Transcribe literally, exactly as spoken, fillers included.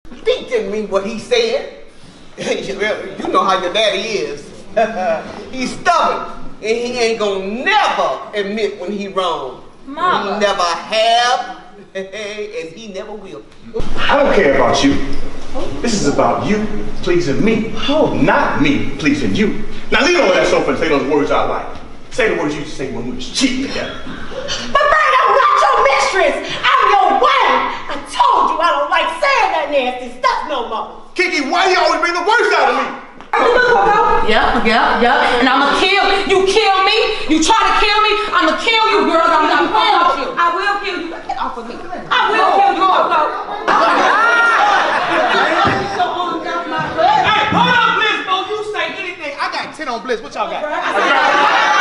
Pete didn't mean what he said. You know how your daddy is. He's stubborn, and he ain't gonna never admit when he wrong. Mama. He never have, and he never will. I don't care about you. This is about you pleasing me, not me pleasing you. Now lean over that sofa and say those words out loud. Say the words you used to say when we was cheating together. But Bird, I'm not your mistress. I'm your wife. I told you I don't like saying that nasty stuff no more. Kiki, why do you always bring the worst out of me? Yeah, yeah, yeah. And I'ma kill you. Kill me. You try to kill me. I'ma kill you, girl. I'm not playing with you. I will kill you. Get off of me. I will kill you. Hey, hold on, Bliss, bro. You say anything. I got ten on Bliss. What y'all got?